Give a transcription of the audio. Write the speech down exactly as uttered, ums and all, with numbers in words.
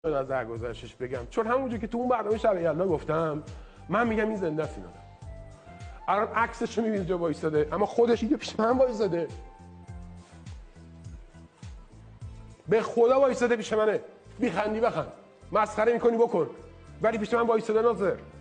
از درگذشتش بگم، چون همونجور که تو اون برنامه شب یلدا گفتم، من میگم این زنده است این آدم. الان عکسش رو می‌بینید جا وایساده، اما خودش اینجا پیش من وایساده. به خدا وایساده پیش منه. میخندی بخند، مسخره میکنی بکن، ولی پیش من وایساده ناظر.